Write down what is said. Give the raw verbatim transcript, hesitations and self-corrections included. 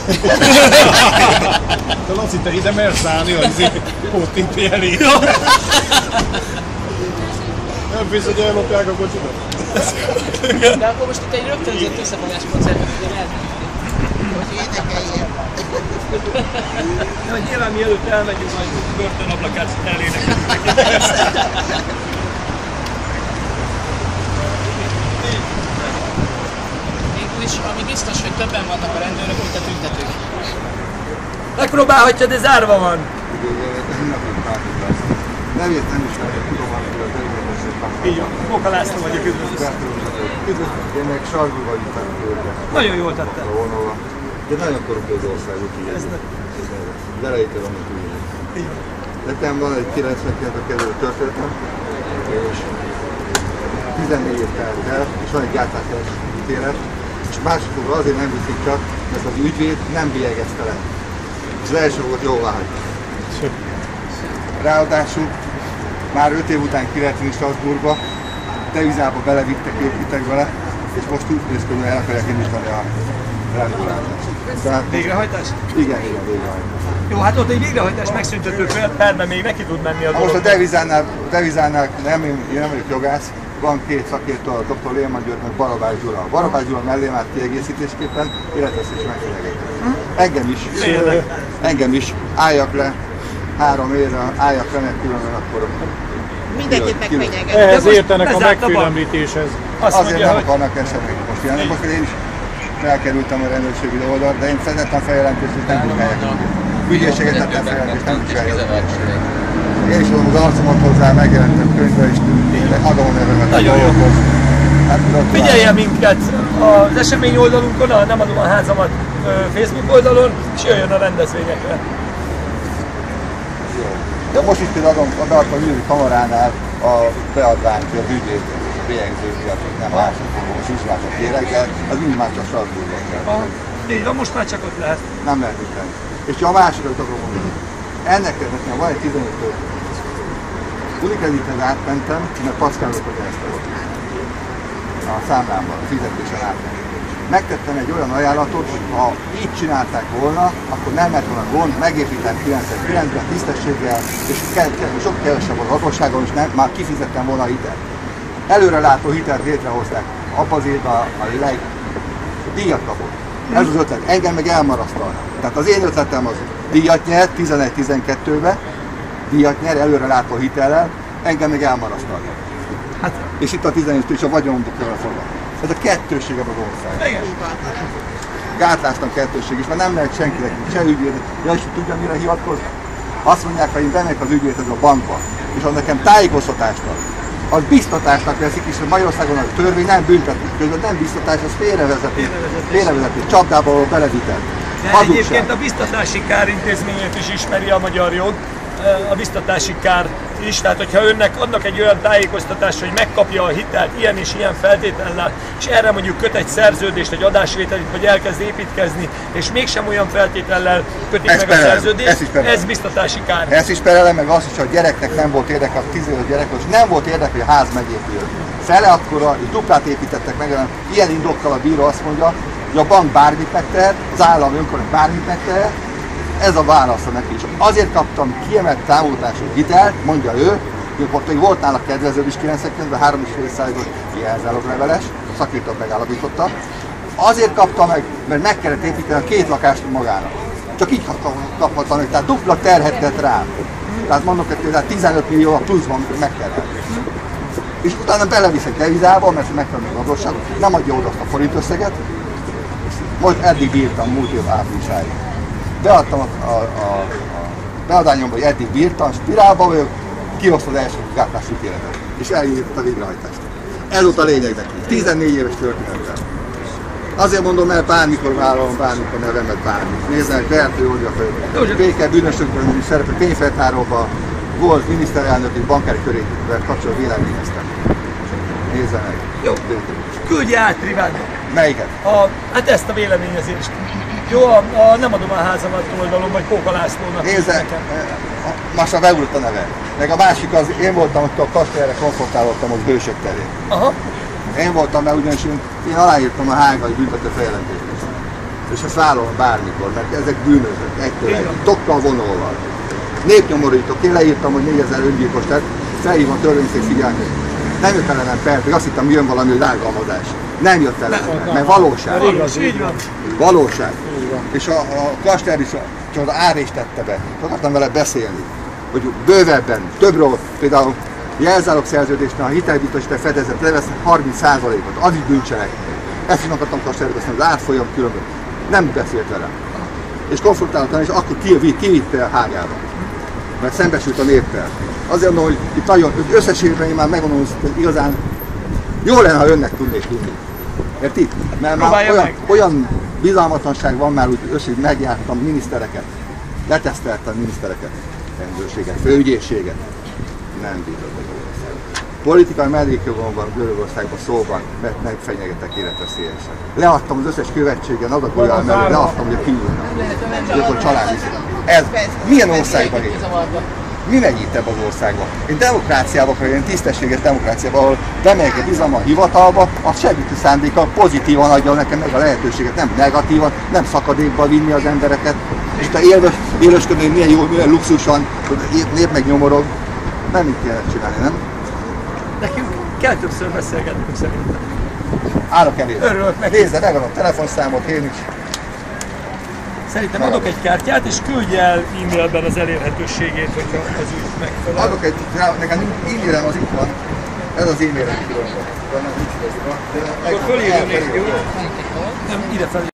De Laci, te ide mersz állni, hogy póttipi elé. Nem biztos, hogy ellopják a kocsidat? De akkor most itt egy rögtönzött összefogás koncertet ugye lehet menni. Hogy énekeljen. De nyilván mielőtt elmegyünk, majd börtönablakát elénekelünk neki. Végülis, ami biztos, hogy többen vannak a rendőrök, mint a tüntetők. Megpróbálhatja, de zárva van. Nevét nem ismerem, tudom, hogy a természetesen kapcsolatban. Így van, Kóka László vagyok, üdvözlök. Üdvözlök, én meg Sargul vagyok tanulóra. Nagyon jól tettem. De nagyon korrupt az ország, úgyhogy ez belejétel, amit úgy. Nekem van egy kilencvenkilencben kezdődő történetem, és tizennégy év telt el, és van egy gátlátás ítélet, és másodszor azért nem viszik csak, mert az ügyvéd nem bélyegezte le. És az első volt jóvá hagyta. Ráadásul már öt év után ki lehet vinni Strasbourgba, devizába belevittek, építek vele, és most úgy néz ki, hogy el akarják indítani a rendőrállítást. Végrehajtás? Igen, igen, végrehajtás. Jó, hát ott egy végrehajtás megszüntető perben még neki tud menni a dolog. Most a devizánál, a devizánál nem, én nem vagyok jogász, van két szakértő, a doktor Lélman György, meg Barabás Gyula. A Barabás Gyula mellé már kiegészítésképpen életveszélyes megfenyegetés. Engem is, engem is, álljak le, három évre, álljak le, meg különben akkor... Mindenkit megfenyeget. Ehhez értenek a megfélemlítéshez. Azért nem akarnak eseményt most jelenleg. Most én is elkerültem a rendőrségi oldalt, de én szerettem feljelentést, és nem vizsgálják. Ügyészséget tettem feljelentést, nem vizsgálják. Én is adom az arcomat hozzá, megjelentem könyvbe, és adom a nevemet a dolgokhoz. Figyelje minket az esemény oldalunkon, a Nem adom a házamat Facebook oldalon, és jöjjön a rendezvényekre. De most is például adom, adom a Művi Kamaránál a beadványt, az ügyét bélyegző miatt, nem másodfogó, zsuzsmások kérek, de az mind már csak Strasbourgban kell. Így van, most már csak ott lehet. Nem lehet itt lenni. És csak a másikat akarom mondani. Ennek nekem van egy tizenöt történet. Unikredithez átmentem, mert packálok a keresztelőt. A számlámban, a fizetésen átmentem. Megtettem egy olyan ajánlatot, hogy ha így csinálták volna, akkor nem lett volna gond, megépítem kilencvenkilencben tisztességgel, és sok kevesebb az adósságon, és nem, már kifizettem volna a hitelt. Előrelátó hitelt létrehozták, abban az évben a leg díjat kapott. Ez az ötlet, engem meg elmarasztalnak. Tehát az én ötletem az díjat nyer, tizenegy tizenkettőben, díjat nyer, előrelátó hitellel, engem meg elmarasztalnak. Hát, és itt a tizenöt és a vagyonokról fognak. Ez a kettőség az ország. Gátlástan kettőség is, mert nem lehet senkinek, se ügyvéd, ja, és tudja mire hivatkozni. Azt mondják, hogy én bemegyek az ügyvédhez a bankba, és az nekem tájékoztatást ad. Az biztatásnak veszik, és a Magyarországon a törvény nem büntetik, közben nem biztatás, az félrevezetés, félrevezetés, csapdába való belevitel. De egyébként a biztatási kár intézményét is ismeri a magyar jog, a biztatási kár is, tehát hogyha önnek adnak egy olyan tájékoztatást, hogy megkapja a hitelt ilyen és ilyen feltétellel, és erre mondjuk köt egy szerződést, egy adásvételit, vagy elkezd építkezni, és mégsem olyan feltétellel kötik ezt meg perelem, a szerződést, ez biztatási kár. Ezt is perelem, meg azt is, hogy a gyereknek nem volt érdeke, a tíz éves gyerek, és nem volt érdeke, hogy a ház megépüljön. Fele akkora, és duplát építettek meg, ilyen indokkal a bíró azt mondja, hogy a bank bármit megtehet, az állam önkormányzat bármit megtehet, ez a válasza neki is. Azért kaptam kiemelt támogatású hitelt, mondja ő, hogy volt nála kedvezőbb is kilencvenkilencben, három és fél százalékos jelzálogleveles, a szakértők megállapította. Azért kapta meg, mert meg kellett építeni a két lakást magának. Csak így kaphattam meg, tehát dupla terhet tett rám. Tehát mondok, hogy tizenöt millió a pluszban meg kellett. És utána beleviszek devizába, mert megfelelő az adósság, nem adja oda azt a forint összeget. Most eddig bírtam, múlt év áprilisáig. Beadtam a, a, a, a beadányomba, hogy eddig bírtam, spirálba vagyok, kihozta az első gátlás ítéletet, és elírta a végrehajtást. Ez volt a lényeg neki. tizennégy éves történetem. Azért mondom el, bármikor vállalom, bármikor nevemet, bármit. Nézzenek, Bertő Olga, hogy béke bűnösökben is szerepel, tényfeltáróban volt miniszterelnöki bankári körével kapcsolatban véleményeztem. Nézzenek. Jó. Küldje át, Triványi. Melyiket? A, hát ezt a véleményezést. Jó, a, a Nem adom a házamat oldalon, vagy Kóka Lászlónak. Nézze, most már beugrott a neve. Meg a másik az, én voltam, hogy a kastélyre konfrontálottam az Hősök terén. Aha. Én voltam, mert ugyanis én, én aláírtam a hágai büntető feljelentést. És ezt vállalom bármikor, mert ezek bűnözők, egytől egy, tokkal vonóval. Népnyomorítók, én leírtam, hogy négyezer öngyilkos lett, felhívom a törvényszék figyelmét. Nem jött ellenem per, azt hittem, jön valami rágalmazás. Nem jött ellenem, mert valóság. Valóság. És a, a Kastner is csak az ár is tette be. Akartam vele beszélni, hogy bővebben, többről, például jelzálog szerződésnél a hitelbiztosítás fedezet levesz harminc százalékot, az is bűncselekmény. Ezt is akartam Kastnerről beszélni, az árfolyam különböző. Nem beszélt velem. És konfrontáltam, és akkor kivitte a hágába. Mert szembesült a néppel. Azért mondom, hogy itt nagyon, hogy összességében én már megmondom, hogy igazán jó lenne, ha önnek tudnék tudni. Mert itt, mert már olyan, olyan bizalmatlanság van már, úgy összeg megjártam minisztereket, leteszteltem minisztereket, rendőrséget, főügyészséget. Nem bízott a Görögországban. Politikai mellékjogon van Görögországban szóban, mert megfenyegetek életveszélyesen. Leadtam az összes követségen, adagoljál mellett, leadtam, hogy a kinyúlnak. Akkor család is. Ez milyen országban él? Mi megy itt ebben az országban? Én demokráciában akarok, én tisztességes demokráciában, ahol bemegyek a bizalma a hivatalba, az segítő szándékkal pozitívan adja nekem meg a lehetőséget, nem negatívan, nem szakadékba vinni az embereket. És te élősködni, milyen jó, milyen luxusan, hogy nép megnyomorog. Nem így kellene csinálni, nem? Nekünk kell többször beszélgetnünk szerintem. Állok elé. Örülök neki. Nézd, megadom a telefonszámot, én is. Szerintem adok egy kártyát, és küldj el e-mailben az elérhetőségét, hogyha az úgy megfelel. Adok egy, nekem e-mailem az itt van. Ez az e-mailem. Akkor fölírja még, jó? Nem, ide fel.